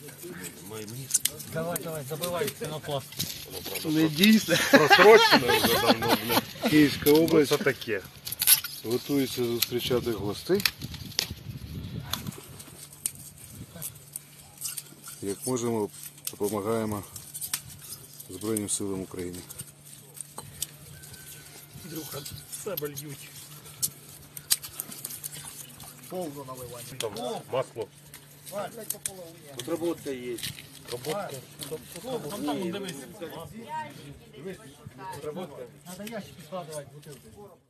Давай, забивай пенопласт. Не дійсно. Просрочено вже давно, блядь. Київська область Це таке. готується зустрічати гостей. Як можемо, допомагаємо Збройним силам України. Друга, себе льють. Повну наливай. Там масло. Тут робота є. Роботка. Там дивись. Надо ящики складывать, бутылки.